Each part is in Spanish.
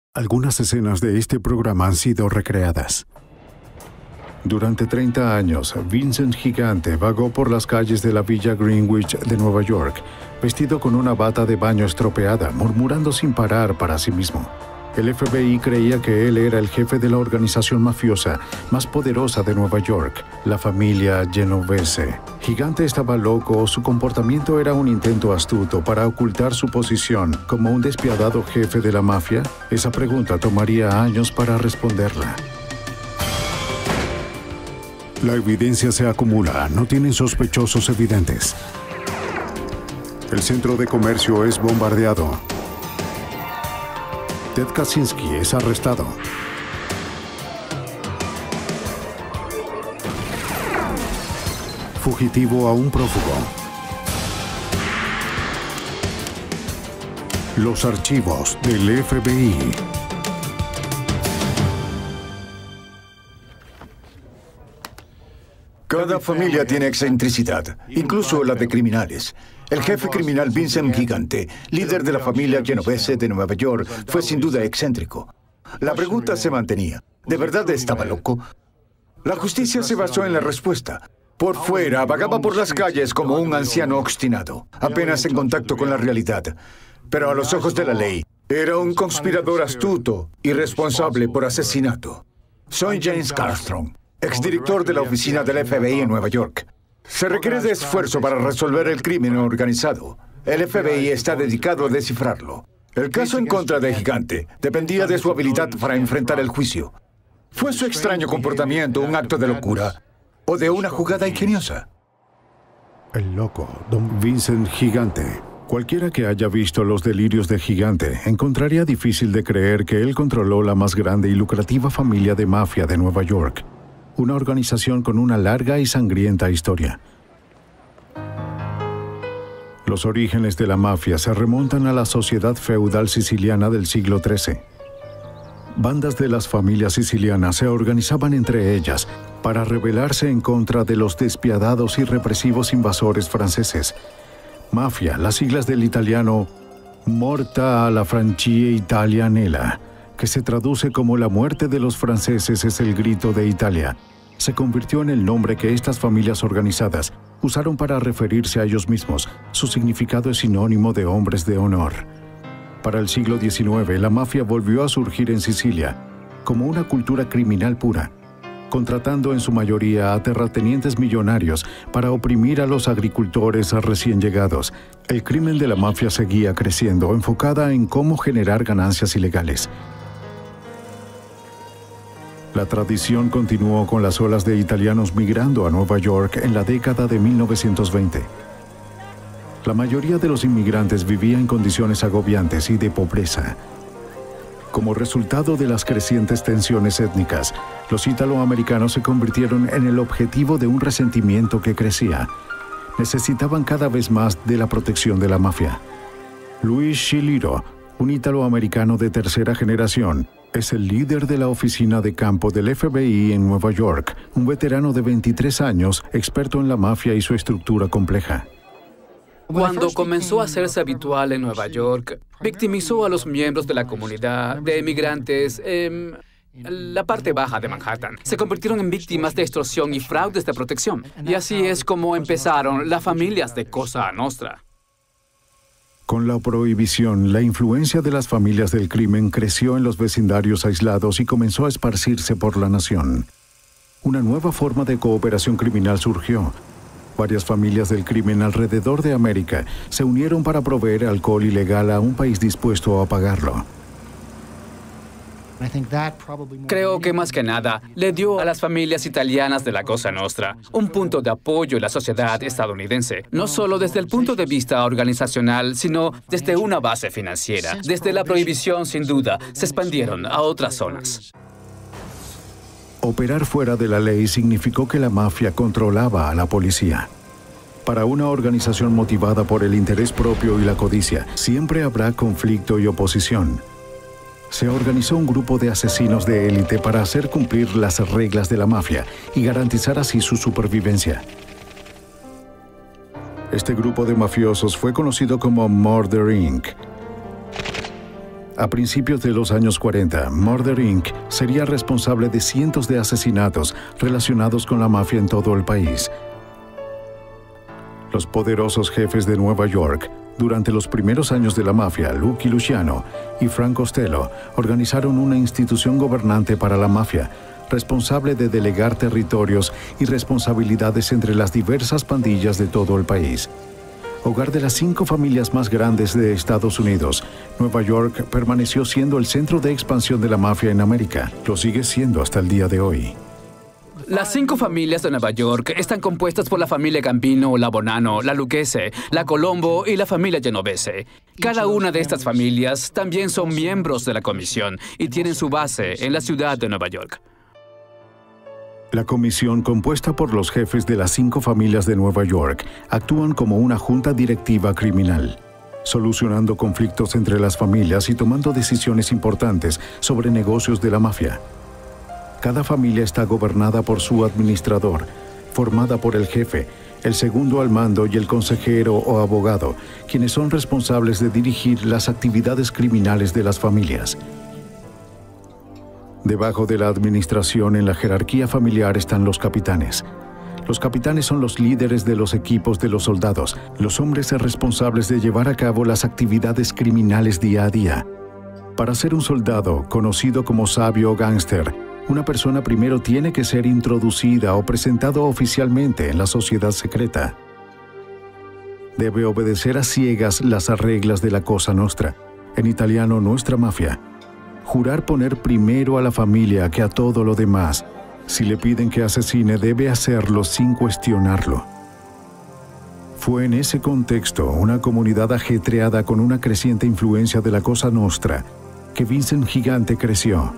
Algunas escenas de este programa han sido recreadas. Durante 30 años, Vincent Gigante vagó por las calles de la Villa Greenwich de Nueva York, vestido con una bata de baño estropeada, murmurando sin parar para sí mismo. El FBI creía que él era el jefe de la organización mafiosa más poderosa de Nueva York, la familia Genovese. Gigante estaba loco o su comportamiento era un intento astuto para ocultar su posición como un despiadado jefe de la mafia. Esa pregunta tomaría años para responderla. La evidencia se acumula, no tienen sospechosos evidentes. El centro de comercio es bombardeado. Ted Kaczynski es arrestado. Fugitivo a un prófugo. Los archivos del FBI. Cada familia tiene excentricidad, incluso la de criminales. El jefe criminal Vincent Gigante, líder de la familia Genovese de Nueva York, fue sin duda excéntrico. La pregunta se mantenía. ¿De verdad estaba loco? La justicia se basó en la respuesta. Por fuera, vagaba por las calles como un anciano obstinado, apenas en contacto con la realidad. Pero a los ojos de la ley, era un conspirador astuto y responsable por asesinato. Soy James Carstrom, exdirector de la oficina del FBI en Nueva York. Se requiere de esfuerzo para resolver el crimen organizado. El FBI está dedicado a descifrarlo. El caso en contra de Gigante dependía de su habilidad para enfrentar el juicio. ¿Fue su extraño comportamiento un acto de locura o de una jugada ingeniosa? El loco, don Vincent Gigante. Cualquiera que haya visto Los delirios de Gigante encontraría difícil de creer que él controló la más grande y lucrativa familia de mafia de Nueva York. Una organización con una larga y sangrienta historia. Los orígenes de la mafia se remontan a la sociedad feudal siciliana del siglo XIII. Bandas de las familias sicilianas se organizaban entre ellas para rebelarse en contra de los despiadados y represivos invasores franceses. Mafia, las siglas del italiano Morta alla Francie Italianella, que se traduce como la muerte de los franceses es el grito de Italia, se convirtió en el nombre que estas familias organizadas usaron para referirse a ellos mismos. Su significado es sinónimo de hombres de honor. Para el siglo XIX, la mafia volvió a surgir en Sicilia como una cultura criminal pura, contratando en su mayoría a terratenientes millonarios para oprimir a los agricultores recién llegados. El crimen de la mafia seguía creciendo, enfocada en cómo generar ganancias ilegales. La tradición continuó con las olas de italianos migrando a Nueva York en la década de 1920. La mayoría de los inmigrantes vivía en condiciones agobiantes y de pobreza. Como resultado de las crecientes tensiones étnicas, los italoamericanos se convirtieron en el objetivo de un resentimiento que crecía. Necesitaban cada vez más de la protección de la mafia. Luis Schiliro, un italoamericano de tercera generación, es el líder de la oficina de campo del FBI en Nueva York, un veterano de 23 años, experto en la mafia y su estructura compleja. Cuando comenzó a hacerse habitual en Nueva York, victimizó a los miembros de la comunidad de emigrantes en la parte baja de Manhattan. Se convirtieron en víctimas de extorsión y fraudes de protección. Y así es como empezaron las familias de Cosa Nostra. Con la prohibición, la influencia de las familias del crimen creció en los vecindarios aislados y comenzó a esparcirse por la nación. Una nueva forma de cooperación criminal surgió. Varias familias del crimen alrededor de América se unieron para proveer alcohol ilegal a un país dispuesto a pagarlo. Creo que más que nada le dio a las familias italianas de la Cosa Nostra un punto de apoyo en la sociedad estadounidense, no solo desde el punto de vista organizacional, sino desde una base financiera. Desde la prohibición, sin duda, se expandieron a otras zonas. Operar fuera de la ley significó que la mafia controlaba a la policía. Para una organización motivada por el interés propio y la codicia, siempre habrá conflicto y oposición. Se organizó un grupo de asesinos de élite para hacer cumplir las reglas de la mafia y garantizar así su supervivencia. Este grupo de mafiosos fue conocido como Murder Inc. A principios de los años 40, Murder Inc. sería responsable de cientos de asesinatos relacionados con la mafia en todo el país. Los poderosos jefes de Nueva York, durante los primeros años de la mafia, Lucky Luciano y Frank Costello, organizaron una institución gobernante para la mafia, responsable de delegar territorios y responsabilidades entre las diversas pandillas de todo el país. Hogar de las 5 familias más grandes de Estados Unidos, Nueva York permaneció siendo el centro de expansión de la mafia en América. Lo sigue siendo hasta el día de hoy. Las 5 familias de Nueva York están compuestas por la familia Gambino, la Bonanno, la Lucchese, la Colombo y la familia Genovese. Cada una de estas familias también son miembros de la comisión y tienen su base en la ciudad de Nueva York. La comisión, compuesta por los jefes de las 5 familias de Nueva York, actúan como una junta directiva criminal, solucionando conflictos entre las familias y tomando decisiones importantes sobre negocios de la mafia. Cada familia está gobernada por su administrador, formada por el jefe, el segundo al mando y el consejero o abogado, quienes son responsables de dirigir las actividades criminales de las familias. Debajo de la administración en la jerarquía familiar están los capitanes. Los capitanes son los líderes de los equipos de los soldados, los hombres responsables de llevar a cabo las actividades criminales día a día. Para ser un soldado, conocido como sabio o gángster, una persona primero tiene que ser introducida o presentado oficialmente en la sociedad secreta. Debe obedecer a ciegas las reglas de la Cosa Nostra, en italiano nuestra mafia. Jurar poner primero a la familia que a todo lo demás. Si le piden que asesine, debe hacerlo sin cuestionarlo. Fue en ese contexto, una comunidad ajetreada con una creciente influencia de la Cosa Nostra, que Vincent Gigante creció.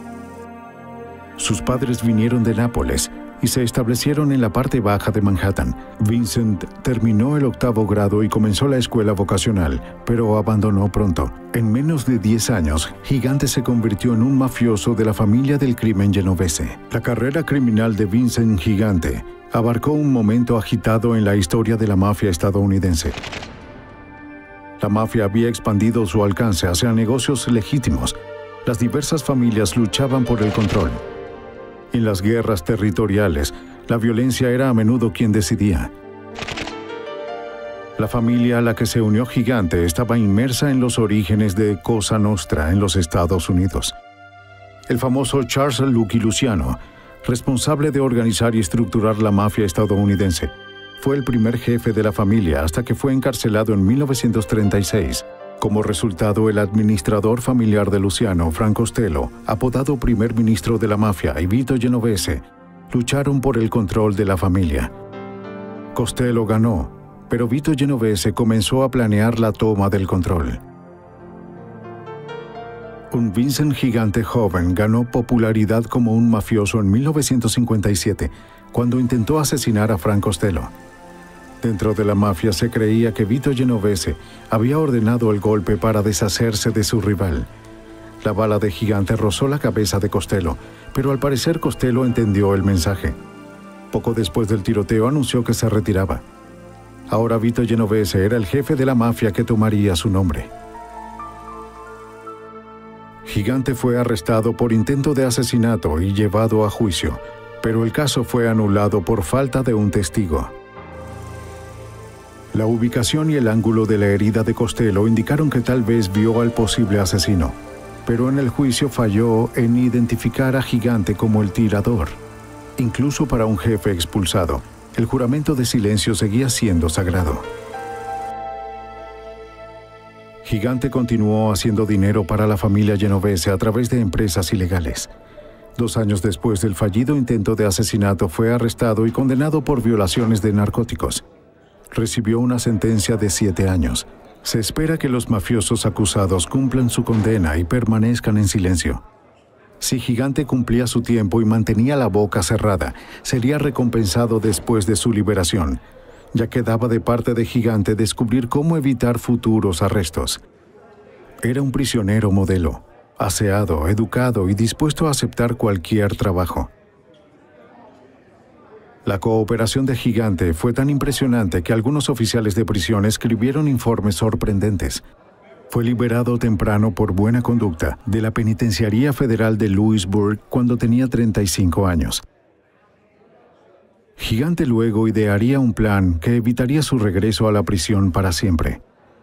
Sus padres vinieron de Nápoles y se establecieron en la parte baja de Manhattan. Vincent terminó el 8º grado y comenzó la escuela vocacional, pero abandonó pronto. En menos de 10 años, Gigante se convirtió en un mafioso de la familia del crimen genovese. La carrera criminal de Vincent Gigante abarcó un momento agitado en la historia de la mafia estadounidense. La mafia había expandido su alcance hacia negocios legítimos. Las diversas familias luchaban por el control. En las guerras territoriales, la violencia era a menudo quien decidía. La familia a la que se unió Gigante estaba inmersa en los orígenes de Cosa Nostra en los Estados Unidos. El famoso Charles Lucky Luciano, responsable de organizar y estructurar la mafia estadounidense, fue el primer jefe de la familia hasta que fue encarcelado en 1936. Como resultado, el administrador familiar de Luciano, Frank Costello, apodado primer ministro de la mafia, y Vito Genovese, lucharon por el control de la familia. Costello ganó, pero Vito Genovese comenzó a planear la toma del control. Un Vincent Gigante joven ganó popularidad como un mafioso en 1957, cuando intentó asesinar a Frank Costello. Dentro de la mafia se creía que Vito Genovese había ordenado el golpe para deshacerse de su rival. La bala de Gigante rozó la cabeza de Costello, pero al parecer Costello entendió el mensaje. Poco después del tiroteo anunció que se retiraba. Ahora Vito Genovese era el jefe de la mafia que tomaría su nombre. Gigante fue arrestado por intento de asesinato y llevado a juicio, pero el caso fue anulado por falta de un testigo. La ubicación y el ángulo de la herida de Costello indicaron que tal vez vio al posible asesino, pero en el juicio falló en identificar a Gigante como el tirador. Incluso para un jefe expulsado, el juramento de silencio seguía siendo sagrado. Gigante continuó haciendo dinero para la familia Genovese a través de empresas ilegales. 2 años después del fallido intento de asesinato, fue arrestado y condenado por violaciones de narcóticos. Recibió una sentencia de 7 años. Se espera que los mafiosos acusados cumplan su condena y permanezcan en silencio. Si Gigante cumplía su tiempo y mantenía la boca cerrada, sería recompensado después de su liberación. Ya quedaba de parte de Gigante descubrir cómo evitar futuros arrestos. Era un prisionero modelo, aseado, educado y dispuesto a aceptar cualquier trabajo. La cooperación de Gigante fue tan impresionante que algunos oficiales de prisión escribieron informes sorprendentes. Fue liberado temprano por buena conducta de la Penitenciaría Federal de Lewisburg cuando tenía 35 años. Gigante luego idearía un plan que evitaría su regreso a la prisión para siempre.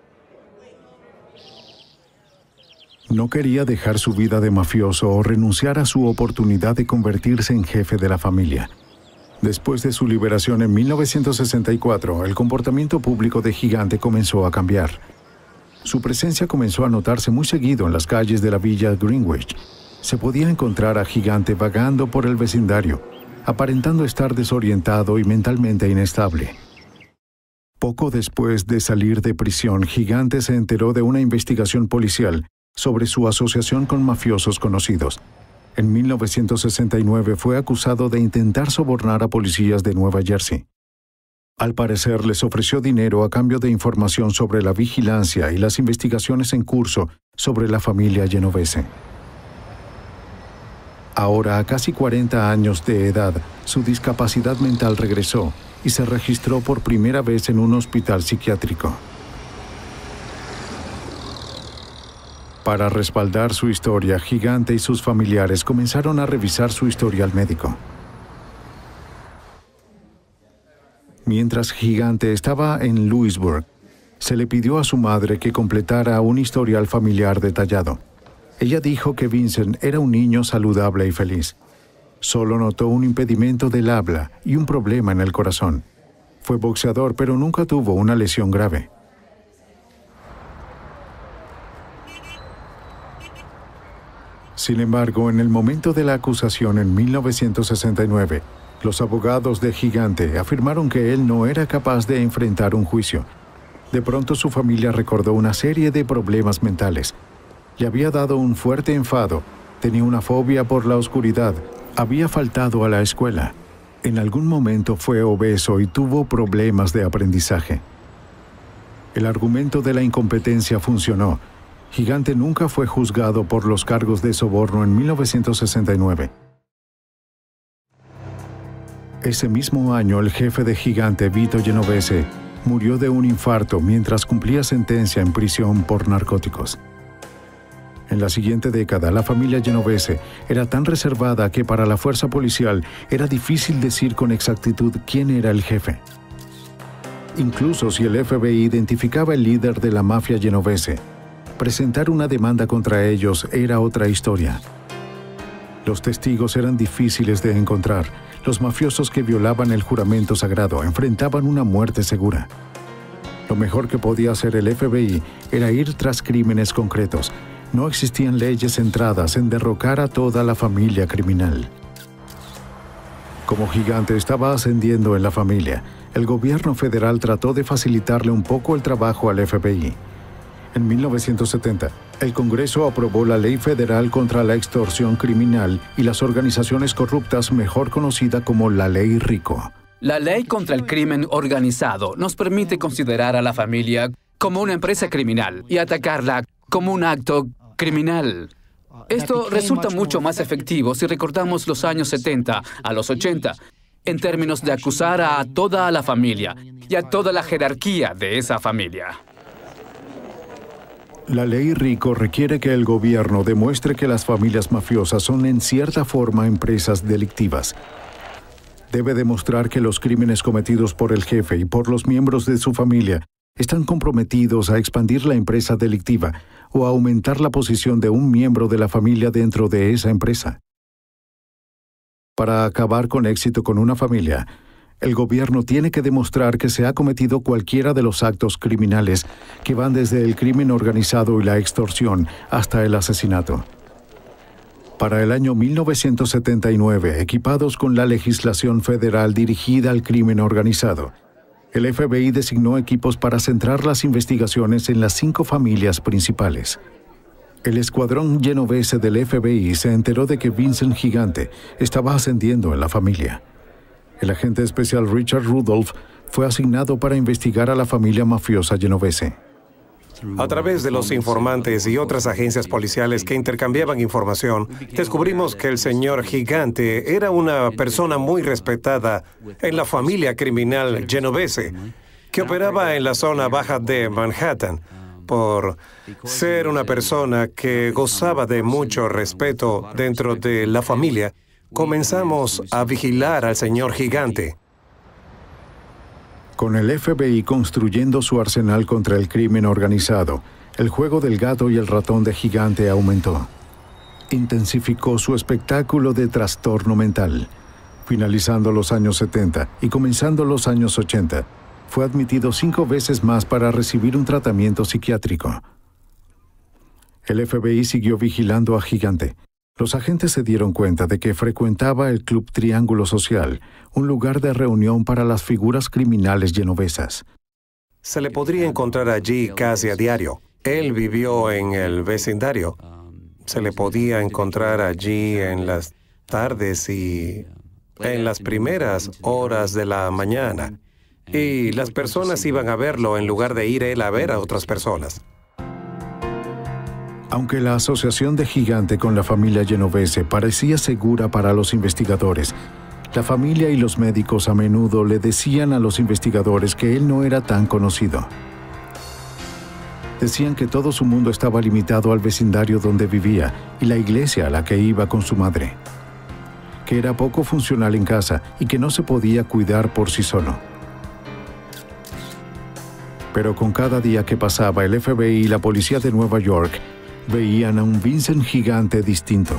No quería dejar su vida de mafioso o renunciar a su oportunidad de convertirse en jefe de la familia. Después de su liberación en 1964, el comportamiento público de Gigante comenzó a cambiar. Su presencia comenzó a notarse muy seguido en las calles de la villa Greenwich. Se podía encontrar a Gigante vagando por el vecindario, aparentando estar desorientado y mentalmente inestable. Poco después de salir de prisión, Gigante se enteró de una investigación policial sobre su asociación con mafiosos conocidos. En 1969 fue acusado de intentar sobornar a policías de Nueva Jersey. Al parecer, les ofreció dinero a cambio de información sobre la vigilancia y las investigaciones en curso sobre la familia Genovese. Ahora, a casi 40 años de edad, su discapacidad mental regresó y se registró por primera vez en un hospital psiquiátrico. Para respaldar su historia, Gigante y sus familiares comenzaron a revisar su historial médico. Mientras Gigante estaba en Lewisburg, se le pidió a su madre que completara un historial familiar detallado. Ella dijo que Vincent era un niño saludable y feliz. Solo notó un impedimento del habla y un problema en el corazón. Fue boxeador, pero nunca tuvo una lesión grave. Sin embargo, en el momento de la acusación en 1969, los abogados de Gigante afirmaron que él no era capaz de enfrentar un juicio. De pronto su familia recordó una serie de problemas mentales. Le había dado un fuerte enfado, tenía una fobia por la oscuridad, había faltado a la escuela. En algún momento fue obeso y tuvo problemas de aprendizaje. El argumento de la incompetencia funcionó. Gigante nunca fue juzgado por los cargos de soborno en 1969. Ese mismo año, el jefe de Gigante, Vito Genovese, murió de un infarto mientras cumplía sentencia en prisión por narcóticos. En la siguiente década, la familia Genovese era tan reservada que para la fuerza policial era difícil decir con exactitud quién era el jefe. Incluso si el FBI identificaba el líder de la mafia genovese, presentar una demanda contra ellos era otra historia. Los testigos eran difíciles de encontrar. Los mafiosos que violaban el juramento sagrado enfrentaban una muerte segura. Lo mejor que podía hacer el FBI era ir tras crímenes concretos. No existían leyes centradas en derrocar a toda la familia criminal. Como Gigante estaba ascendiendo en la familia, el gobierno federal trató de facilitarle un poco el trabajo al FBI. En 1970, el Congreso aprobó la Ley Federal contra la Extorsión Criminal y las Organizaciones Corruptas, mejor conocida como la Ley RICO. La Ley contra el Crimen Organizado nos permite considerar a la familia como una empresa criminal y atacarla como un acto criminal. Esto resulta mucho más efectivo si recordamos los años 70 a los 80, en términos de acusar a toda la familia y a toda la jerarquía de esa familia. La ley RICO requiere que el gobierno demuestre que las familias mafiosas son en cierta forma empresas delictivas. Debe demostrar que los crímenes cometidos por el jefe y por los miembros de su familia están comprometidos a expandir la empresa delictiva o a aumentar la posición de un miembro de la familia dentro de esa empresa. Para acabar con éxito con una familia, el gobierno tiene que demostrar que se ha cometido cualquiera de los actos criminales que van desde el crimen organizado y la extorsión hasta el asesinato. Para el año 1979, equipados con la legislación federal dirigida al crimen organizado, el FBI designó equipos para centrar las investigaciones en las 5 familias principales. El escuadrón genovese del FBI se enteró de que Vincent Gigante estaba ascendiendo en la familia. El agente especial Richard Rudolph fue asignado para investigar a la familia mafiosa genovese. A través de los informantes y otras agencias policiales que intercambiaban información, descubrimos que el señor Gigante era una persona muy respetada en la familia criminal genovese, que operaba en la zona baja de Manhattan. por ser una persona que gozaba de mucho respeto dentro de la familia, comenzamos a vigilar al señor Gigante. Con el FBI construyendo su arsenal contra el crimen organizado, el juego del gato y el ratón de Gigante aumentó. Intensificó su espectáculo de trastorno mental. Finalizando los años 70 y comenzando los años 80, fue admitido 5 veces más para recibir un tratamiento psiquiátrico. El FBI siguió vigilando a Gigante. Los agentes se dieron cuenta de que frecuentaba el Club Triángulo Social, un lugar de reunión para las figuras criminales genovesas. Se le podría encontrar allí casi a diario. Él vivió en el vecindario. Se le podía encontrar allí en las tardes y en las primeras horas de la mañana. Y las personas iban a verlo en lugar de ir él a ver a otras personas. Aunque la asociación de Gigante con la familia genovese parecía segura para los investigadores, la familia y los médicos a menudo le decían a los investigadores que él no era tan conocido. Decían que todo su mundo estaba limitado al vecindario donde vivía y la iglesia a la que iba con su madre, que era poco funcional en casa y que no se podía cuidar por sí solo. Pero con cada día que pasaba, el FBI y la policía de Nueva York veían a un Vincent Gigante distinto.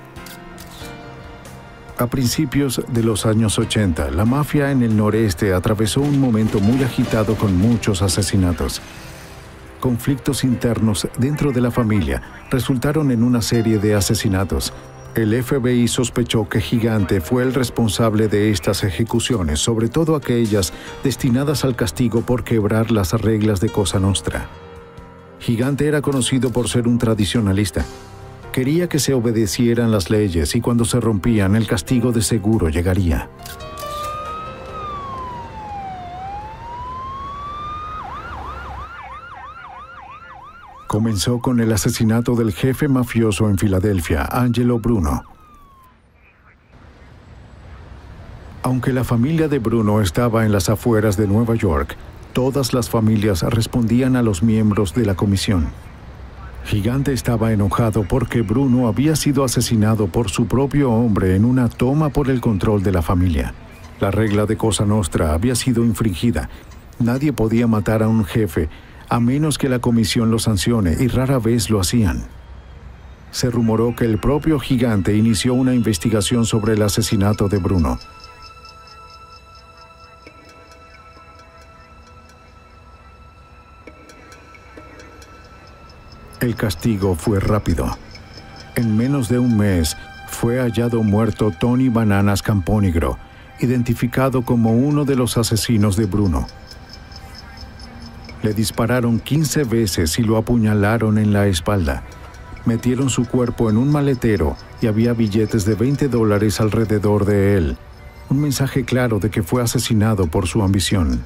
A principios de los años 80, la mafia en el noreste atravesó un momento muy agitado con muchos asesinatos. Conflictos internos dentro de la familia resultaron en una serie de asesinatos. El FBI sospechó que Gigante fue el responsable de estas ejecuciones, sobre todo aquellas destinadas al castigo por quebrar las reglas de Cosa Nostra. Gigante era conocido por ser un tradicionalista. Quería que se obedecieran las leyes y cuando se rompían, el castigo de seguro llegaría. Comenzó con el asesinato del jefe mafioso en Filadelfia, Angelo Bruno. Aunque la familia de Bruno estaba en las afueras de Nueva York, todas las familias respondían a los miembros de la comisión. Gigante estaba enojado porque Bruno había sido asesinado por su propio hombre en una toma por el control de la familia. La regla de Cosa Nostra había sido infringida. Nadie podía matar a un jefe a menos que la comisión lo sancione, y rara vez lo hacían. Se rumoró que el propio Gigante inició una investigación sobre el asesinato de Bruno. El castigo fue rápido. En menos de un mes, fue hallado muerto Tony Bananas Campónigro, identificado como uno de los asesinos de Bruno. Le dispararon 15 veces y lo apuñalaron en la espalda. Metieron su cuerpo en un maletero y había billetes de $20 alrededor de él. Un mensaje claro de que fue asesinado por su ambición.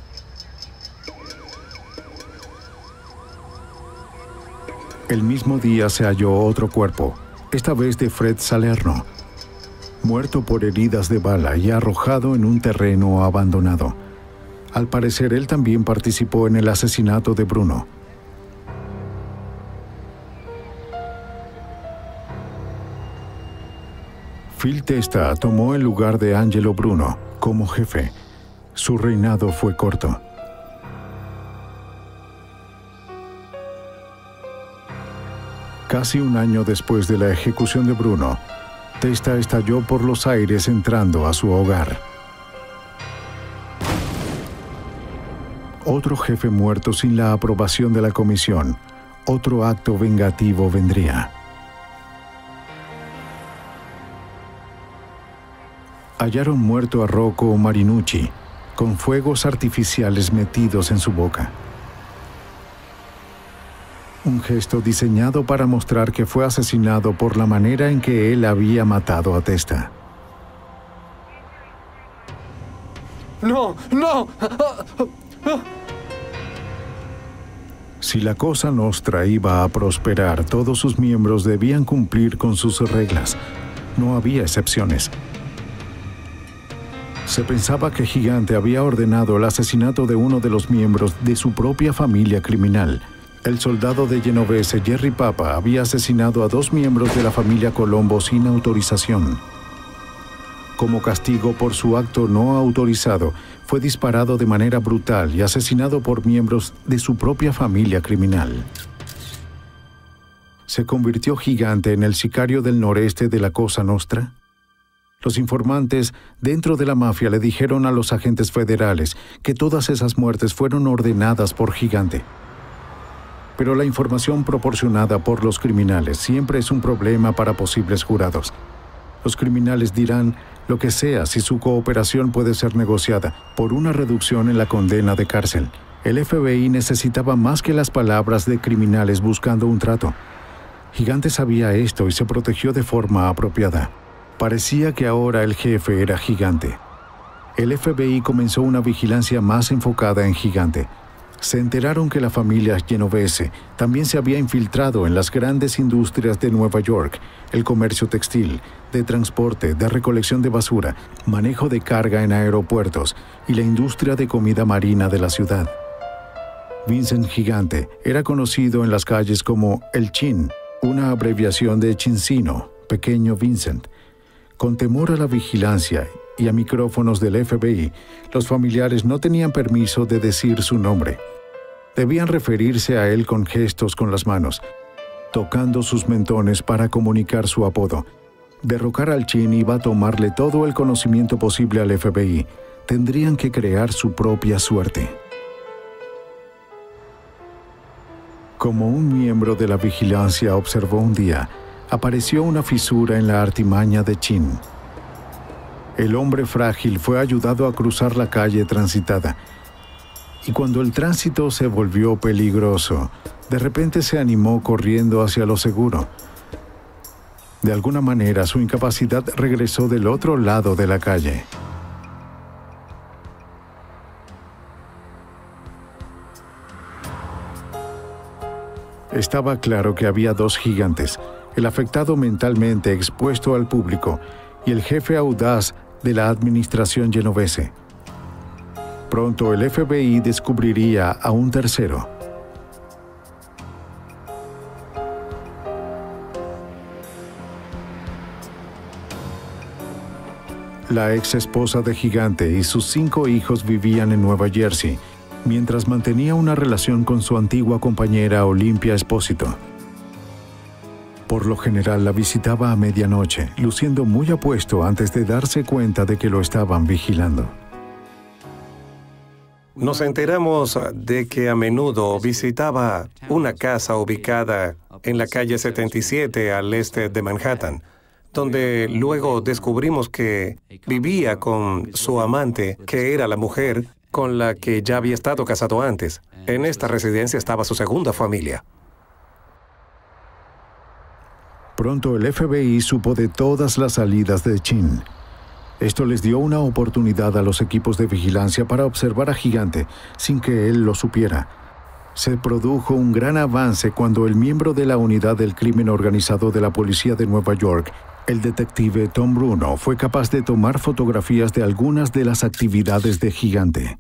El mismo día se halló otro cuerpo, esta vez de Fred Salerno, muerto por heridas de bala y arrojado en un terreno abandonado. Al parecer, él también participó en el asesinato de Bruno. Phil Testa tomó el lugar de Angelo Bruno como jefe. Su reinado fue corto. Casi un año después de la ejecución de Bruno, Testa estalló por los aires entrando a su hogar. Otro jefe muerto sin la aprobación de la comisión. Otro acto vengativo vendría. Hallaron muerto a Rocco Marinucci, con fuegos artificiales metidos en su boca. Un gesto diseñado para mostrar que fue asesinado por la manera en que él había matado a Testa. ¡No! ¡No! Si la Cosa Nostra iba a prosperar, todos sus miembros debían cumplir con sus reglas. No había excepciones. Se pensaba que Gigante había ordenado el asesinato de uno de los miembros de su propia familia criminal, El soldado de Genovese, Jerry Papa, había asesinado a 2 miembros de la familia Colombo sin autorización. Como castigo por su acto no autorizado, fue disparado de manera brutal y asesinado por miembros de su propia familia criminal. ¿Se convirtió Gigante en el sicario del noreste de la Cosa Nostra? Los informantes dentro de la mafia le dijeron a los agentes federales que todas esas muertes fueron ordenadas por Gigante. Pero la información proporcionada por los criminales siempre es un problema para posibles jurados. Los criminales dirán lo que sea si su cooperación puede ser negociada por una reducción en la condena de cárcel. El FBI necesitaba más que las palabras de criminales buscando un trato. Gigante sabía esto y se protegió de forma apropiada. Parecía que ahora el jefe era Gigante. El FBI comenzó una vigilancia más enfocada en Gigante. Se enteraron que la familia Genovese también se había infiltrado en las grandes industrias de Nueva York, el comercio textil, de transporte, de recolección de basura, manejo de carga en aeropuertos y la industria de comida marina de la ciudad. Vincent Gigante era conocido en las calles como el Chin, una abreviación de Chincino, pequeño Vincent. Con temor a la vigilancia y a micrófonos del FBI, los familiares no tenían permiso de decir su nombre. Debían referirse a él con gestos con las manos, tocando sus mentones para comunicar su apodo. Derrocar al Chin iba a tomarle todo el conocimiento posible al FBI. Tendrían que crear su propia suerte. Como un miembro de la vigilancia observó un día, apareció una fisura en la artimaña de Chin. El hombre frágil fue ayudado a cruzar la calle transitada. Y cuando el tránsito se volvió peligroso, de repente se animó corriendo hacia lo seguro. De alguna manera, su incapacidad regresó del otro lado de la calle. Estaba claro que había 2 gigantes, el afectado mentalmente expuesto al público y el jefe audaz de la administración genovese. Pronto el FBI descubriría a un tercero. La ex esposa de Gigante y sus 5 hijos vivían en Nueva Jersey, mientras mantenía una relación con su antigua compañera Olympia Espósito. Por lo general la visitaba a medianoche, luciendo muy apuesto antes de darse cuenta de que lo estaban vigilando. Nos enteramos de que a menudo visitaba una casa ubicada en la calle 77 al este de Manhattan, donde luego descubrimos que vivía con su amante, que era la mujer con la que ya había estado casado antes. En esta residencia estaba su segunda familia. Pronto el FBI supo de todas las salidas de Chin. Esto les dio una oportunidad a los equipos de vigilancia para observar a Gigante sin que él lo supiera. Se produjo un gran avance cuando el miembro de la unidad del crimen organizado de la policía de Nueva York, el detective Tom Bruno, fue capaz de tomar fotografías de algunas de las actividades de Gigante.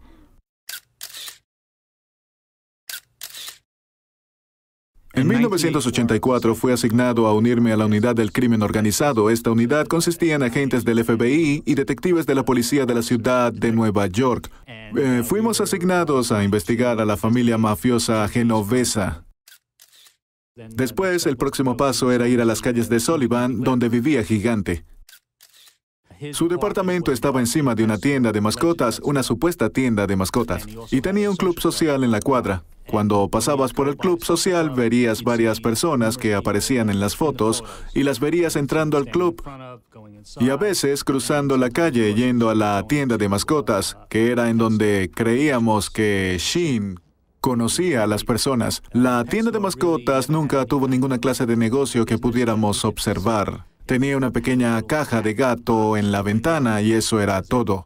En 1984 fui asignado a unirme a la unidad del crimen organizado. Esta unidad consistía en agentes del FBI y detectives de la policía de la ciudad de Nueva York. Fuimos asignados a investigar a la familia mafiosa genovesa. Después, el próximo paso era ir a las calles de Sullivan, donde vivía Gigante. Su departamento estaba encima de una tienda de mascotas, una supuesta tienda de mascotas, y tenía un club social en la cuadra. Cuando pasabas por el club social, verías varias personas que aparecían en las fotos y las verías entrando al club y a veces cruzando la calle yendo a la tienda de mascotas, que era en donde creíamos que Shin conocía a las personas. La tienda de mascotas nunca tuvo ninguna clase de negocio que pudiéramos observar. Tenía una pequeña caja de gato en la ventana y eso era todo.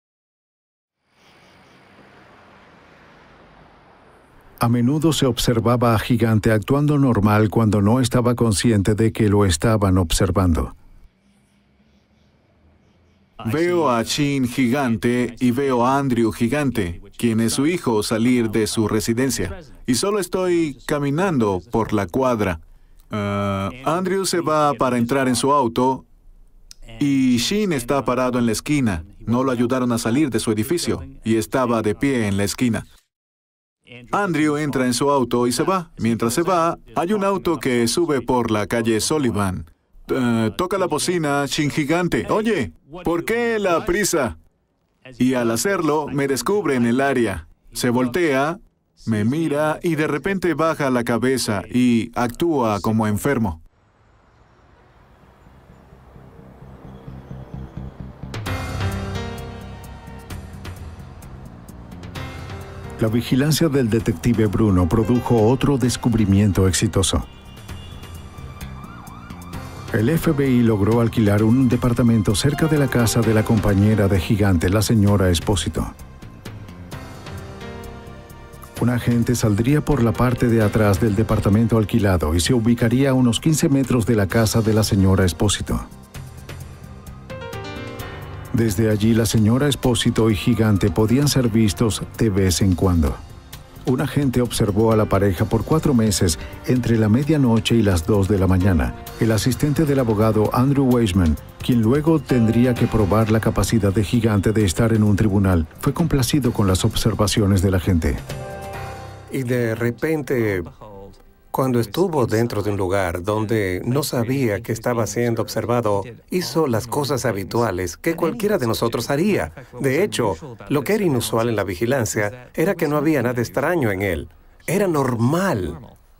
A menudo se observaba a Gigante actuando normal cuando no estaba consciente de que lo estaban observando. Veo a Shin Gigante y veo a Andrew Gigante, quien es su hijo, salir de su residencia. Y solo estoy caminando por la cuadra. Andrew se va para entrar en su auto y Shin está parado en la esquina. No lo ayudaron a salir de su edificio y estaba de pie en la esquina. Andrew entra en su auto y se va. Mientras se va, hay un auto que sube por la calle Sullivan. Toca la bocina Shin Gigante. Oye, ¿por qué la prisa? Y al hacerlo, me descubre en el área. Se voltea, me mira y de repente baja la cabeza y actúa como enfermo. La vigilancia del detective Bruno produjo otro descubrimiento exitoso. El FBI logró alquilar un departamento cerca de la casa de la compañera de Gigante, la señora Espósito. Un agente saldría por la parte de atrás del departamento alquilado y se ubicaría a unos 15 metros de la casa de la señora Espósito. Desde allí, la señora Espósito y Gigante podían ser vistos de vez en cuando. Un agente observó a la pareja por 4 meses entre la medianoche y las 2 de la mañana. El asistente del abogado Andrew Weisman, quien luego tendría que probar la capacidad de Gigante de estar en un tribunal, fue complacido con las observaciones del agente. Y de repente, cuando estuvo dentro de un lugar donde no sabía que estaba siendo observado, hizo las cosas habituales que cualquiera de nosotros haría. De hecho, lo que era inusual en la vigilancia era que no había nada extraño en él. Era normal.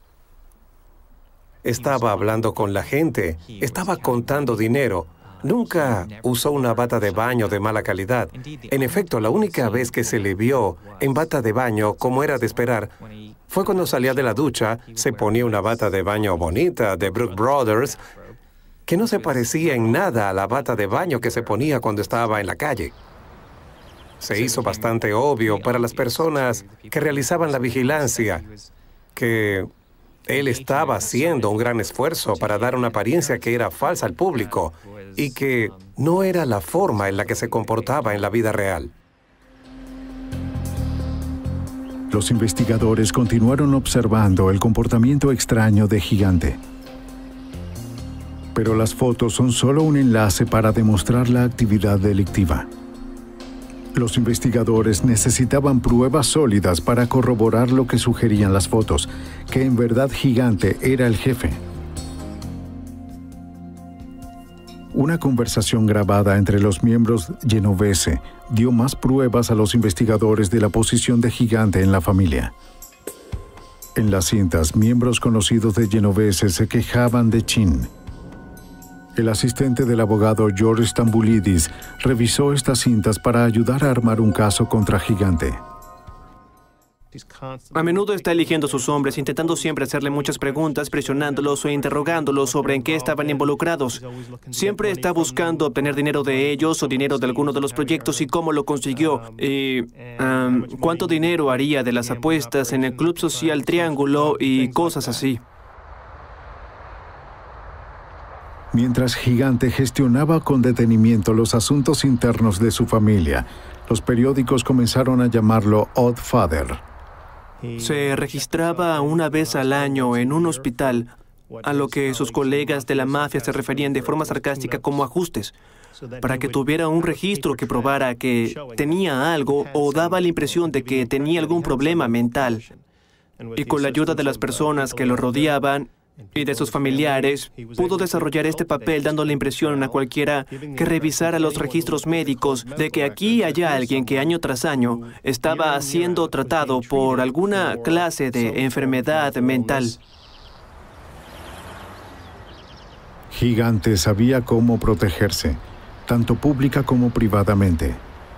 Estaba hablando con la gente, estaba contando dinero. Nunca usó una bata de baño de mala calidad. En efecto, la única vez que se le vio en bata de baño, como era de esperar, fue cuando salía de la ducha, se ponía una bata de baño bonita de Brooks Brothers, que no se parecía en nada a la bata de baño que se ponía cuando estaba en la calle. Se hizo bastante obvio para las personas que realizaban la vigilancia que él estaba haciendo un gran esfuerzo para dar una apariencia que era falsa al público y que no era la forma en la que se comportaba en la vida real. Los investigadores continuaron observando el comportamiento extraño de Gigante. Pero las fotos son solo un enlace para demostrar la actividad delictiva. Los investigadores necesitaban pruebas sólidas para corroborar lo que sugerían las fotos, que en verdad Gigante era el jefe. Una conversación grabada entre los miembros Genovese dio más pruebas a los investigadores de la posición de Gigante en la familia. En las cintas, miembros conocidos de Genovese se quejaban de Shin. El asistente del abogado George Stambulidis revisó estas cintas para ayudar a armar un caso contra Gigante. A menudo está eligiendo a sus hombres, intentando siempre hacerle muchas preguntas, presionándolos o interrogándolos sobre en qué estaban involucrados. Siempre está buscando obtener dinero de ellos o dinero de alguno de los proyectos y cómo lo consiguió. Y cuánto dinero haría de las apuestas en el Club Social Triángulo y cosas así. Mientras Gigante gestionaba con detenimiento los asuntos internos de su familia, los periódicos comenzaron a llamarlo Odd Father. Se registraba una vez al año en un hospital, a lo que sus colegas de la mafia se referían de forma sarcástica como ajustes, para que tuviera un registro que probara que tenía algo o daba la impresión de que tenía algún problema mental. Y con la ayuda de las personas que lo rodeaban y de sus familiares, pudo desarrollar este papel dando la impresión a cualquiera que revisara los registros médicos de que aquí hay alguien que año tras año estaba siendo tratado por alguna clase de enfermedad mental. Gigante sabía cómo protegerse, tanto pública como privadamente.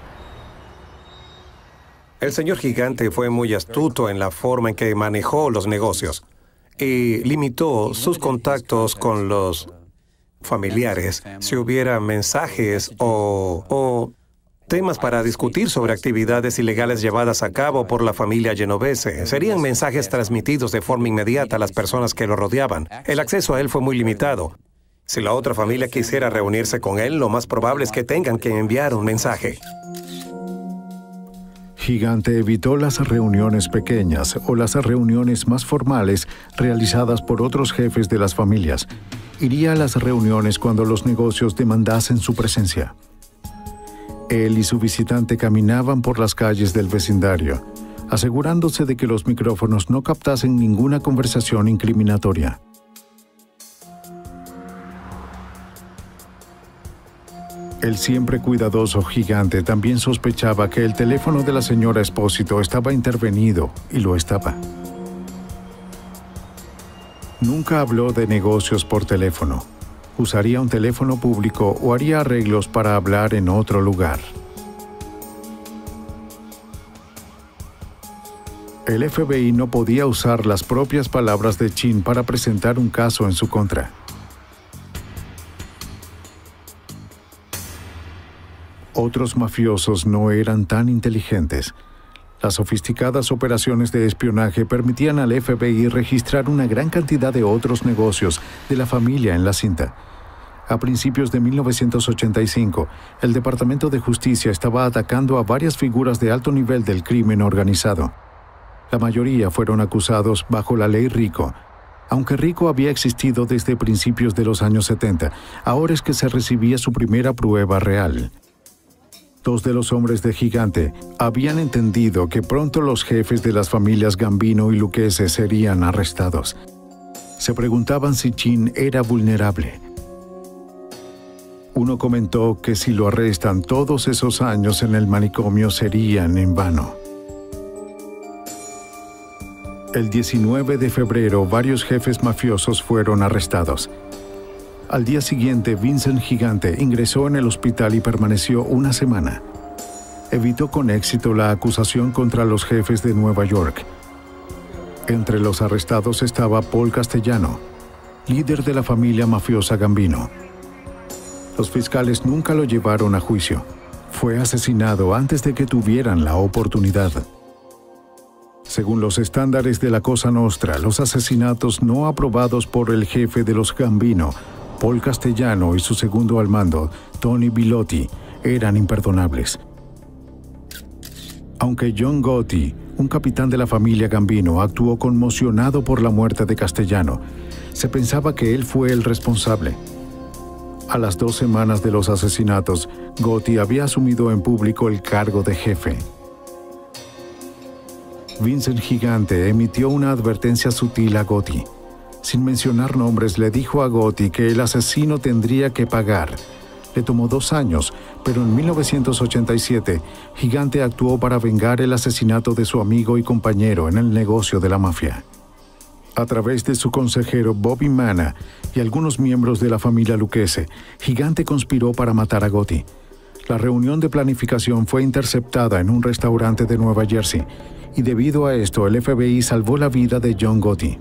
El señor Gigante fue muy astuto en la forma en que manejó los negocios y limitó sus contactos con los familiares si hubiera mensajes o temas para discutir sobre actividades ilegales llevadas a cabo por la familia Genovese. Serían mensajes transmitidos de forma inmediata a las personas que lo rodeaban. El acceso a él fue muy limitado. Si la otra familia quisiera reunirse con él, lo más probable es que tengan que enviar un mensaje. Gigante evitó las reuniones pequeñas o las reuniones más formales realizadas por otros jefes de las familias. Iría a las reuniones cuando los negocios demandasen su presencia. Él y su visitante caminaban por las calles del vecindario, asegurándose de que los micrófonos no captasen ninguna conversación incriminatoria. El siempre cuidadoso Gigante también sospechaba que el teléfono de la señora Espósito estaba intervenido, y lo estaba. Nunca habló de negocios por teléfono. Usaría un teléfono público o haría arreglos para hablar en otro lugar. El FBI no podía usar las propias palabras de Chin para presentar un caso en su contra. Otros mafiosos no eran tan inteligentes. Las sofisticadas operaciones de espionaje permitían al FBI registrar una gran cantidad de otros negocios de la familia en la cinta. A principios de 1985, el Departamento de Justicia estaba atacando a varias figuras de alto nivel del crimen organizado. La mayoría fueron acusados bajo la ley RICO. Aunque RICO había existido desde principios de los años 70, ahora es que se recibía su primera prueba real. Dos de los hombres de Gigante habían entendido que pronto los jefes de las familias Gambino y Lucchese serían arrestados. Se preguntaban si Chin era vulnerable. Uno comentó que si lo arrestan, todos esos años en el manicomio serían en vano. El 19 de febrero, varios jefes mafiosos fueron arrestados. Al día siguiente, Vincent Gigante ingresó en el hospital y permaneció una semana. Evitó con éxito la acusación contra los jefes de Nueva York. Entre los arrestados estaba Paul Castellano, líder de la familia mafiosa Gambino. Los fiscales nunca lo llevaron a juicio. Fue asesinado antes de que tuvieran la oportunidad. Según los estándares de la Cosa Nostra, los asesinatos no aprobados por el jefe de los Gambino, Paul Castellano, y su segundo al mando, Tony Bilotti, eran imperdonables. Aunque John Gotti, un capitán de la familia Gambino, actuó conmocionado por la muerte de Castellano, se pensaba que él fue el responsable. A las 2 semanas de los asesinatos, Gotti había asumido en público el cargo de jefe. Vincent Gigante emitió una advertencia sutil a Gotti. Sin mencionar nombres, le dijo a Gotti que el asesino tendría que pagar. Le tomó 2 años, pero en 1987, Gigante actuó para vengar el asesinato de su amigo y compañero en el negocio de la mafia. A través de su consejero Bobby Manna y algunos miembros de la familia Lucchese, Gigante conspiró para matar a Gotti. La reunión de planificación fue interceptada en un restaurante de Nueva Jersey, y debido a esto, el FBI salvó la vida de John Gotti.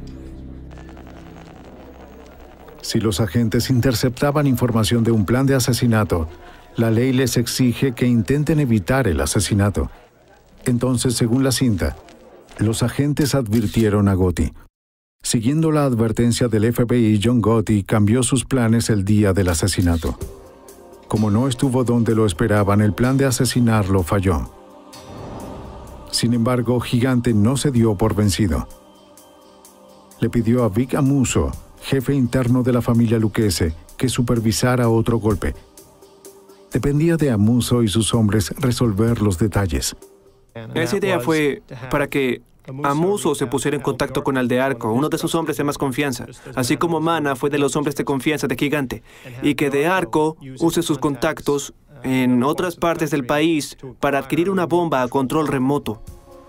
Si los agentes interceptaban información de un plan de asesinato, la ley les exige que intenten evitar el asesinato. Entonces, según la cinta, los agentes advirtieron a Gotti. Siguiendo la advertencia del FBI, John Gotti cambió sus planes el día del asesinato. Como no estuvo donde lo esperaban, el plan de asesinarlo falló. Sin embargo, Gigante no se dio por vencido. Le pidió a Vic Amuso, jefe interno de la familia Lucchese, que supervisara otro golpe. Dependía de Amuso y sus hombres resolver los detalles. Esa idea fue para que Amuso se pusiera en contacto con Aldearco, uno de sus hombres de más confianza, así como Manna fue de los hombres de confianza de Gigante, y que Aldearco use sus contactos en otras partes del país para adquirir una bomba a control remoto.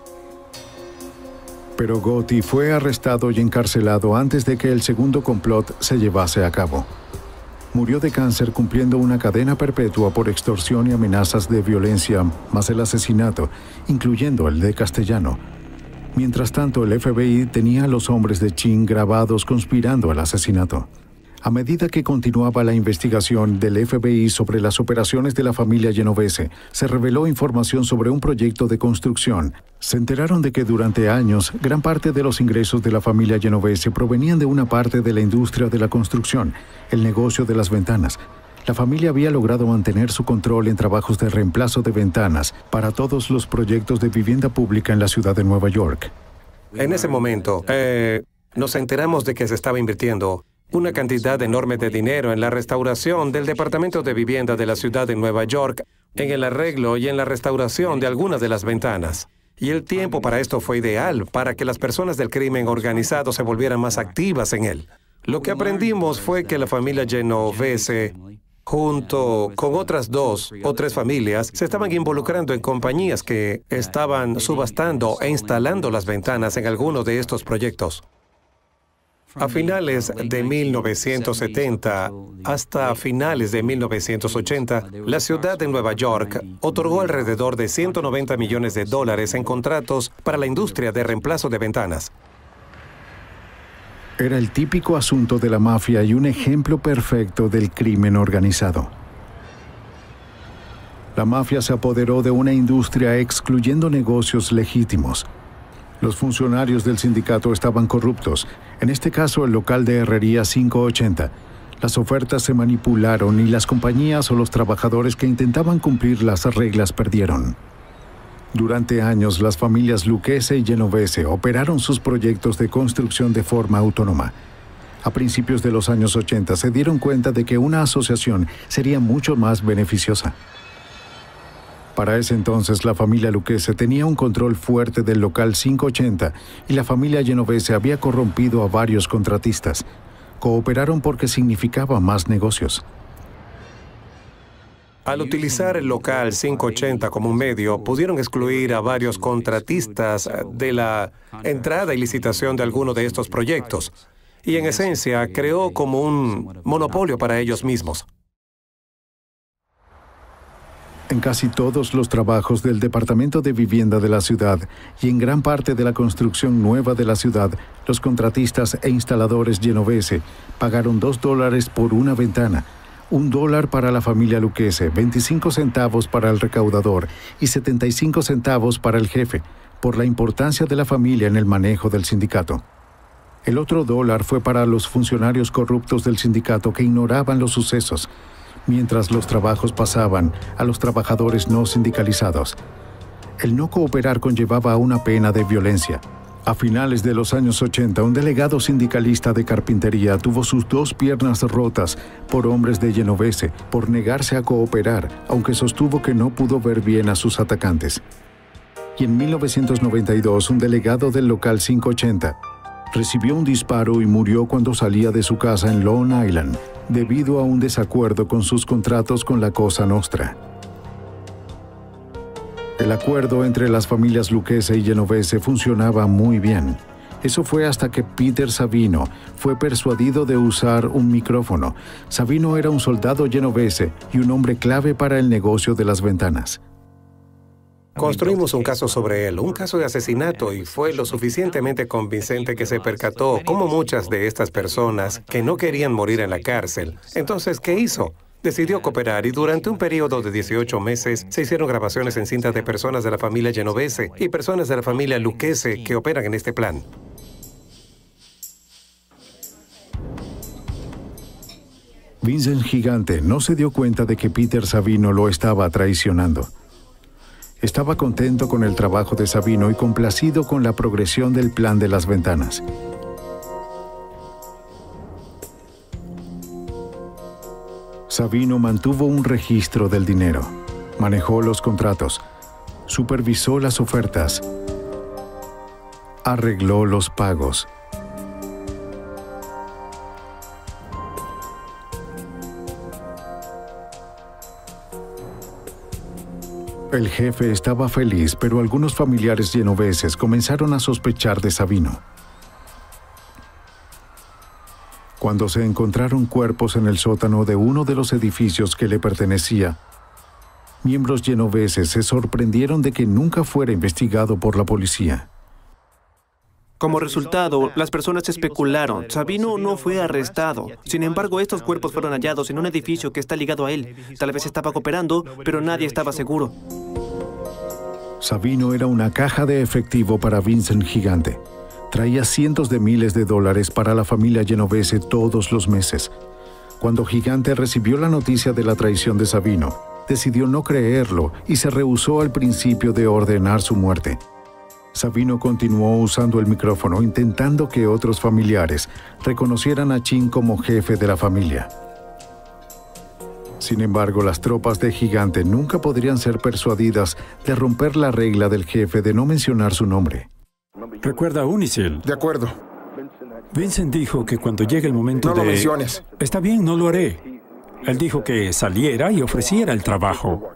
Pero Gotti fue arrestado y encarcelado antes de que el segundo complot se llevase a cabo. Murió de cáncer cumpliendo una cadena perpetua por extorsión y amenazas de violencia, más el asesinato, incluyendo el de Castellano. Mientras tanto, el FBI tenía a los hombres de Chin grabados conspirando al asesinato. A medida que continuaba la investigación del FBI sobre las operaciones de la familia Genovese, se reveló información sobre un proyecto de construcción. Se enteraron de que durante años, gran parte de los ingresos de la familia Genovese provenían de una parte de la industria de la construcción, el negocio de las ventanas. La familia había logrado mantener su control en trabajos de reemplazo de ventanas para todos los proyectos de vivienda pública en la ciudad de Nueva York. En ese momento, nos enteramos de que se estaba invirtiendo una cantidad enorme de dinero en la restauración del Departamento de Vivienda de la ciudad de Nueva York, en el arreglo y en la restauración de algunas de las ventanas. Y el tiempo para esto fue ideal para que las personas del crimen organizado se volvieran más activas en él. Lo que aprendimos fue que la familia Genovese, junto con otras 2 o 3 familias, se estaban involucrando en compañías que estaban subastando e instalando las ventanas en alguno de estos proyectos. A finales de 1970 hasta finales de 1980, la ciudad de Nueva York otorgó alrededor de $190 millones en contratos para la industria de reemplazo de ventanas. Era el típico asunto de la mafia y un ejemplo perfecto del crimen organizado. La mafia se apoderó de una industria excluyendo negocios legítimos. Los funcionarios del sindicato estaban corruptos, en este caso el local de herrería 580. Las ofertas se manipularon y las compañías o los trabajadores que intentaban cumplir las reglas perdieron. Durante años, las familias Lucchese y Genovese operaron sus proyectos de construcción de forma autónoma. A principios de los años 80 se dieron cuenta de que una asociación sería mucho más beneficiosa. Para ese entonces, la familia Lucchese tenía un control fuerte del local 580 y la familia Genovese había corrompido a varios contratistas. Cooperaron porque significaba más negocios. Al utilizar el local 580 como un medio, pudieron excluir a varios contratistas de la entrada y licitación de alguno de estos proyectos. Y en esencia, creó como un monopolio para ellos mismos. En casi todos los trabajos del Departamento de Vivienda de la ciudad y en gran parte de la construcción nueva de la ciudad, los contratistas e instaladores Genovese pagaron $2 por una ventana, $1 para la familia Lucchese, 25 centavos para el recaudador y 75 centavos para el jefe, por la importancia de la familia en el manejo del sindicato. El otro $1 fue para los funcionarios corruptos del sindicato que ignoraban los sucesos, mientras los trabajos pasaban a los trabajadores no sindicalizados. El no cooperar conllevaba una pena de violencia. A finales de los años 80, un delegado sindicalista de carpintería tuvo sus 2 piernas rotas por hombres de Genovese por negarse a cooperar, aunque sostuvo que no pudo ver bien a sus atacantes. Y en 1992, un delegado del local 580 recibió un disparo y murió cuando salía de su casa en Long Island, debido a un desacuerdo con sus contratos con la Cosa Nostra. El acuerdo entre las familias Lucchese y Genovese funcionaba muy bien. Eso fue hasta que Peter Savino fue persuadido de usar un micrófono. Savino era un soldado genovese y un hombre clave para el negocio de las ventanas. Construimos un caso sobre él, un caso de asesinato, y fue lo suficientemente convincente que se percató cómo muchas de estas personas que no querían morir en la cárcel. Entonces, ¿qué hizo? Decidió cooperar y durante un periodo de 18 meses se hicieron grabaciones en cinta de personas de la familia Genovese y personas de la familia Lucchese que operan en este plan. Vincent Gigante no se dio cuenta de que Peter Savino lo estaba traicionando. Estaba contento con el trabajo de Savino y complacido con la progresión del plan de las ventanas. Savino mantuvo un registro del dinero, manejó los contratos, supervisó las ofertas, arregló los pagos. El jefe estaba feliz, pero algunos familiares genoveses comenzaron a sospechar de Savino. Cuando se encontraron cuerpos en el sótano de uno de los edificios que le pertenecía, miembros genoveses se sorprendieron de que nunca fuera investigado por la policía. Como resultado, las personas especularon. Sabino no fue arrestado. Sin embargo, estos cuerpos fueron hallados en un edificio que está ligado a él. Tal vez estaba cooperando, pero nadie estaba seguro. Sabino era una caja de efectivo para Vincent Gigante. Traía cientos de miles de dólares para la familia Genovese todos los meses. Cuando Gigante recibió la noticia de la traición de Sabino, decidió no creerlo y se rehusó al principio de ordenar su muerte. Sabino continuó usando el micrófono, intentando que otros familiares reconocieran a Chin como jefe de la familia. Sin embargo, las tropas de Gigante nunca podrían ser persuadidas de romper la regla del jefe de no mencionar su nombre. Recuerda a Unicel. De acuerdo. Vincent dijo que cuando llegue el momento No lo menciones. Está bien, no lo haré. Él dijo que saliera y ofreciera el trabajo.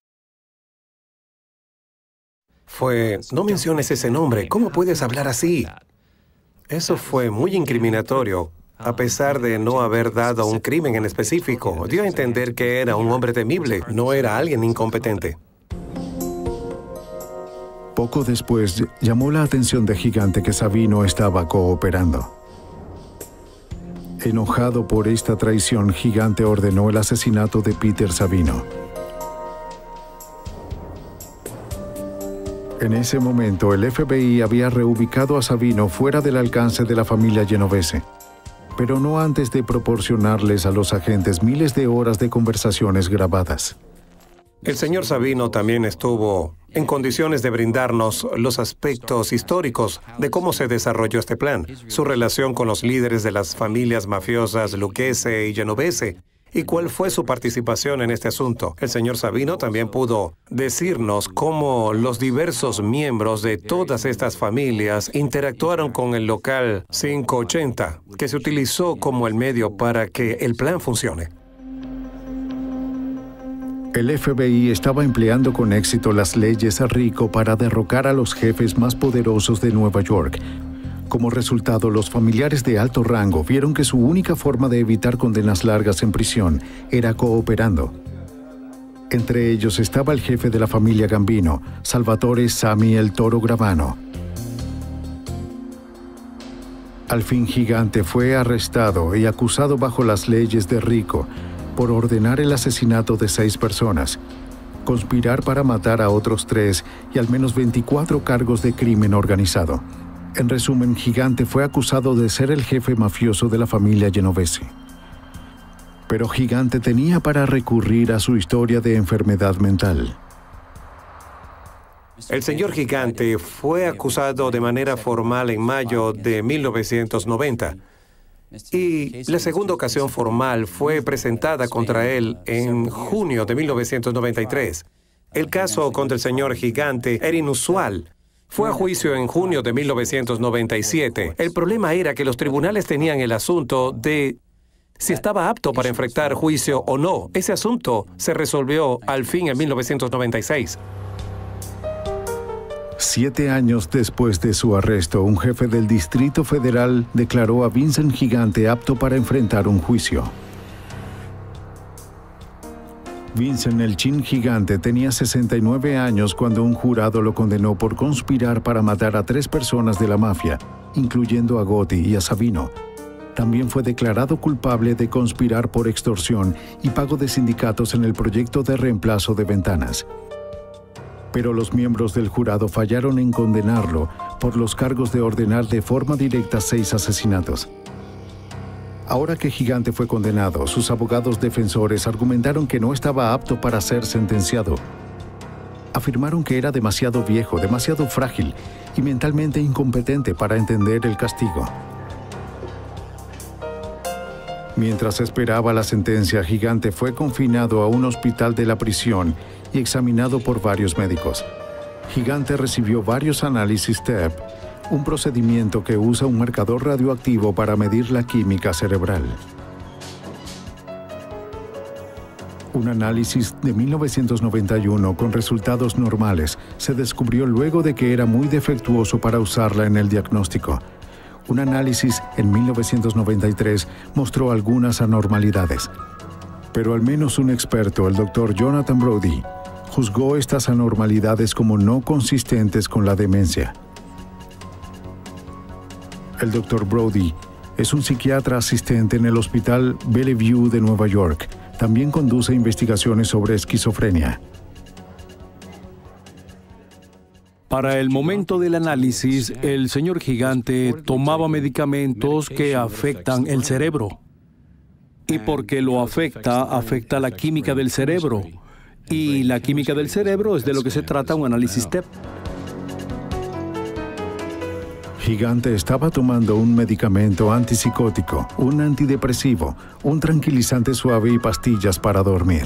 No menciones ese nombre. ¿Cómo puedes hablar así? Eso fue muy incriminatorio. A pesar de no haber dado un crimen en específico, dio a entender que era un hombre temible, no era alguien incompetente. Poco después, llamó la atención de Gigante que Sabino estaba cooperando. Enojado por esta traición, Gigante ordenó el asesinato de Peter Sabino. En ese momento, el FBI había reubicado a Sabino fuera del alcance de la familia Genovese, pero no antes de proporcionarles a los agentes miles de horas de conversaciones grabadas. El señor Sabino también estuvo en condiciones de brindarnos los aspectos históricos de cómo se desarrolló este plan, su relación con los líderes de las familias mafiosas Lucchese y Genovese, y cuál fue su participación en este asunto. El señor Sabino también pudo decirnos cómo los diversos miembros de todas estas familias interactuaron con el local 580, que se utilizó como el medio para que el plan funcione. El FBI estaba empleando con éxito las leyes RICO para derrocar a los jefes más poderosos de Nueva York. Como resultado, los familiares de alto rango vieron que su única forma de evitar condenas largas en prisión era cooperando. Entre ellos estaba el jefe de la familia Gambino, Salvatore Sammy el Toro Gravano. Al fin, Gigante fue arrestado y acusado bajo las leyes de RICO por ordenar el asesinato de 6 personas, conspirar para matar a otros 3 y al menos 24 cargos de crimen organizado. En resumen, Gigante fue acusado de ser el jefe mafioso de la familia Genovese. Pero Gigante tenía para recurrir a su historia de enfermedad mental. El señor Gigante fue acusado de manera formal en mayo de 1990. Y la segunda ocasión formal fue presentada contra él en junio de 1993. El caso contra el señor Gigante era inusual. Fue a juicio en junio de 1997. El problema era que los tribunales tenían el asunto de si estaba apto para enfrentar juicio o no. Ese asunto se resolvió al fin en 1996. 7 años después de su arresto, un jefe del Distrito Federal declaró a Vincent Gigante apto para enfrentar un juicio. Vincent el Chin Gigante tenía 69 años cuando un jurado lo condenó por conspirar para matar a 3 personas de la mafia, incluyendo a Gotti y a Sabino. También fue declarado culpable de conspirar por extorsión y pago de sindicatos en el proyecto de reemplazo de ventanas. Pero los miembros del jurado fallaron en condenarlo por los cargos de ordenar de forma directa 6 asesinatos. Ahora que Gigante fue condenado, sus abogados defensores argumentaron que no estaba apto para ser sentenciado. Afirmaron que era demasiado viejo, demasiado frágil y mentalmente incompetente para entender el castigo. Mientras esperaba la sentencia, Gigante fue confinado a un hospital de la prisión y examinado por varios médicos. Gigante recibió varios análisis TEP, un procedimiento que usa un marcador radioactivo para medir la química cerebral. Un análisis de 1991 con resultados normales se descubrió luego de que era muy defectuoso para usarla en el diagnóstico. Un análisis en 1993 mostró algunas anormalidades. Pero al menos un experto, el Dr. Jonathan Brody, juzgó estas anormalidades como no consistentes con la demencia. El Dr. Brody es un psiquiatra asistente en el Hospital Bellevue de Nueva York. También conduce investigaciones sobre esquizofrenia. Para el momento del análisis, el señor Gigante tomaba medicamentos que afectan el cerebro. Y porque lo afecta la química del cerebro. Y la química del cerebro es de lo que se trata un análisis TEP. Gigante estaba tomando un medicamento antipsicótico, un antidepresivo, un tranquilizante suave y pastillas para dormir.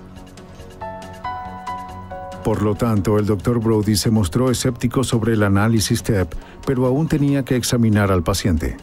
Por lo tanto, el Dr. Brody se mostró escéptico sobre el análisis TEP, pero aún tenía que examinar al paciente.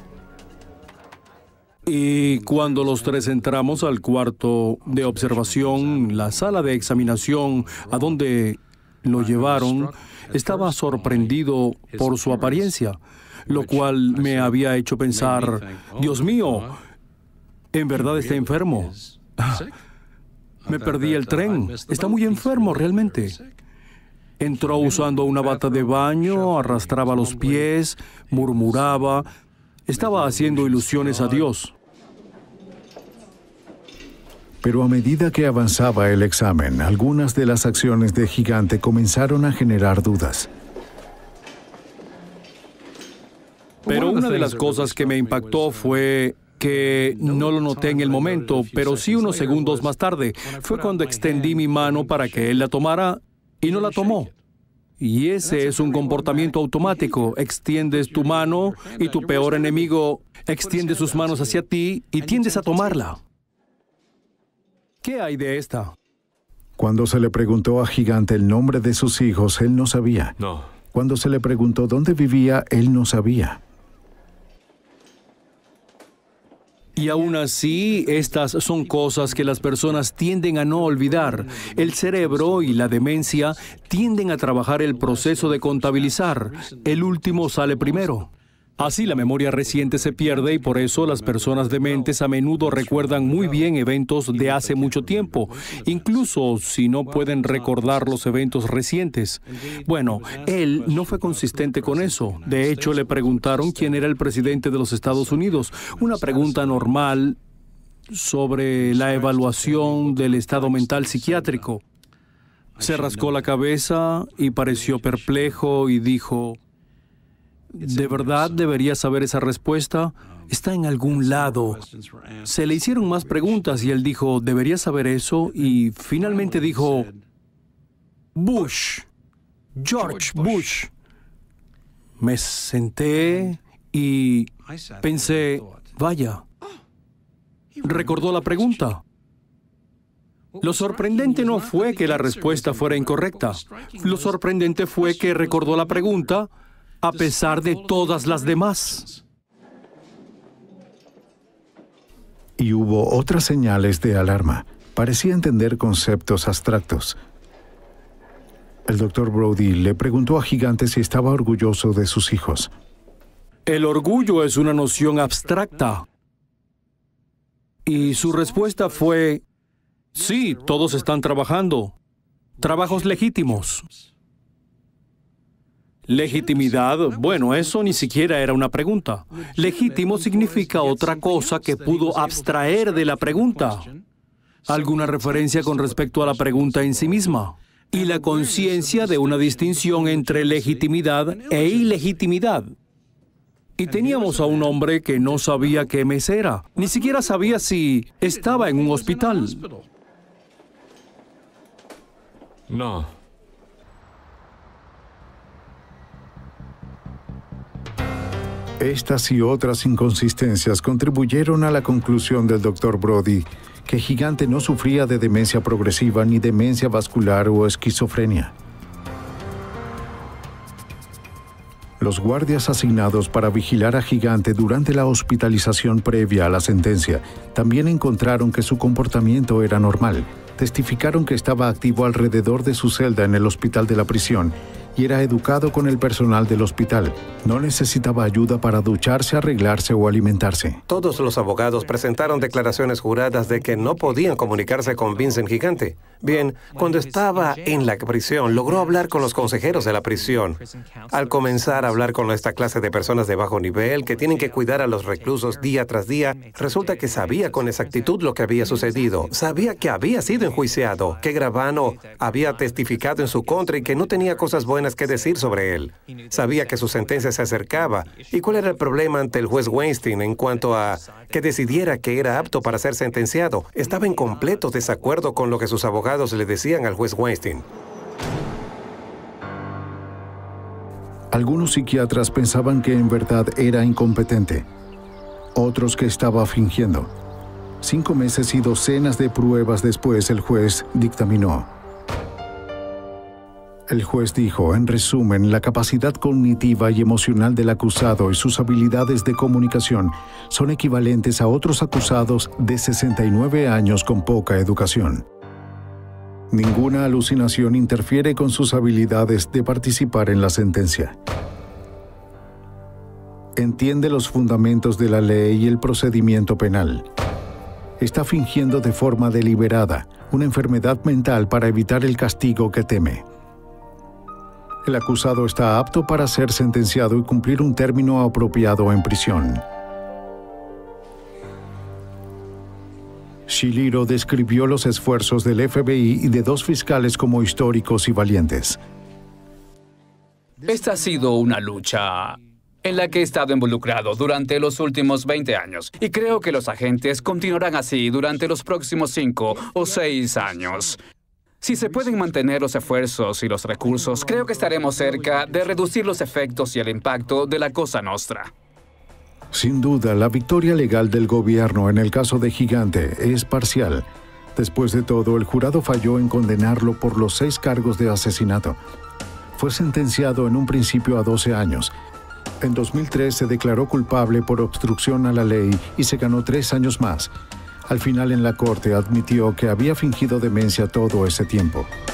Y cuando los tres entramos al cuarto de observación, la sala de examinación, a donde lo llevaron, estaba sorprendido por su apariencia, lo cual me había hecho pensar, Dios mío, ¿en verdad está enfermo? Me perdí el tren. Está muy enfermo, realmente. Entró usando una bata de baño, arrastraba los pies, murmuraba. Estaba haciendo ilusiones a Dios. Pero a medida que avanzaba el examen, algunas de las acciones de Gigante comenzaron a generar dudas. Pero una de las cosas que me impactó fue que no lo noté en el momento, pero sí unos segundos más tarde. Fue cuando extendí mi mano para que él la tomara y no la tomó. Y ese es un comportamiento automático. Extiendes tu mano y tu peor enemigo extiende sus manos hacia ti y tiendes a tomarla. ¿Qué hay de esta? Cuando se le preguntó a Gigante el nombre de sus hijos, él no sabía. Cuando se le preguntó dónde vivía, él no sabía. Y aún así, estas son cosas que las personas tienden a no olvidar. El cerebro y la demencia tienden a trabajar el proceso de contabilizar. El último sale primero. Así la memoria reciente se pierde y por eso las personas dementes a menudo recuerdan muy bien eventos de hace mucho tiempo, incluso si no pueden recordar los eventos recientes. Bueno, él no fue consistente con eso. De hecho, le preguntaron quién era el presidente de los Estados Unidos, una pregunta normal sobre la evaluación del estado mental psiquiátrico. Se rascó la cabeza y pareció perplejo y dijo, ¿de verdad debería saber esa respuesta? Está en algún lado. Se le hicieron más preguntas y él dijo, ¿debería saber eso? Y finalmente dijo, Bush, George Bush. Me senté y pensé, vaya, recordó la pregunta. Lo sorprendente no fue que la respuesta fuera incorrecta. Lo sorprendente fue que recordó la pregunta a pesar de todas las demás. Y hubo otras señales de alarma. Parecía entender conceptos abstractos. El Dr. Brody le preguntó a Gigante si estaba orgulloso de sus hijos. El orgullo es una noción abstracta. Y su respuesta fue, sí, todos están trabajando. Trabajos legítimos. Legitimidad, bueno, eso ni siquiera era una pregunta. Legítimo significa otra cosa que pudo abstraer de la pregunta. Alguna referencia con respecto a la pregunta en sí misma. Y la conciencia de una distinción entre legitimidad e ilegitimidad. Y teníamos a un hombre que no sabía qué mes era. Ni siquiera sabía si estaba en un hospital. No. Estas y otras inconsistencias contribuyeron a la conclusión del Dr. Brody que Gigante no sufría de demencia progresiva ni demencia vascular o esquizofrenia. Los guardias asignados para vigilar a Gigante durante la hospitalización previa a la sentencia también encontraron que su comportamiento era normal. Testificaron que estaba activo alrededor de su celda en el hospital de la prisión y era educado con el personal del hospital. No necesitaba ayuda para ducharse, arreglarse o alimentarse. Todos los abogados presentaron declaraciones juradas de que no podían comunicarse con Vincent Gigante. Bien, cuando estaba en la prisión, logró hablar con los consejeros de la prisión. Al comenzar a hablar con esta clase de personas de bajo nivel que tienen que cuidar a los reclusos día tras día, resulta que sabía con exactitud lo que había sucedido. Sabía que había sido enjuiciado, que Gravano había testificado en su contra y que no tenía cosas buenas que decir sobre él. Sabía que su sentencia se acercaba. ¿Y cuál era el problema ante el juez Weinstein en cuanto a que decidiera que era apto para ser sentenciado? Estaba en completo desacuerdo con lo que sus abogados le decían al juez Weinstein. Algunos psiquiatras pensaban que en verdad era incompetente. Otros que estaba fingiendo. 5 meses y docenas de pruebas después, el juez dictaminó. El juez dijo, en resumen, la capacidad cognitiva y emocional del acusado y sus habilidades de comunicación son equivalentes a otros acusados de 69 años con poca educación. Ninguna alucinación interfiere con sus habilidades de participar en la sentencia. Entiende los fundamentos de la ley y el procedimiento penal. Está fingiendo de forma deliberada una enfermedad mental para evitar el castigo que teme. El acusado está apto para ser sentenciado y cumplir un término apropiado en prisión. Shiliro describió los esfuerzos del FBI y de 2 fiscales como históricos y valientes. Esta ha sido una lucha en la que he estado involucrado durante los últimos 20 años. Y creo que los agentes continuarán así durante los próximos 5 o 6 años. Si se pueden mantener los esfuerzos y los recursos, creo que estaremos cerca de reducir los efectos y el impacto de la Cosa Nostra. Sin duda, la victoria legal del gobierno en el caso de Gigante es parcial. Después de todo, el jurado falló en condenarlo por los 6 cargos de asesinato. Fue sentenciado en un principio a 12 años. En 2003 se declaró culpable por obstrucción a la ley y se ganó 3 años más. Al final en la corte admitió que había fingido demencia todo ese tiempo.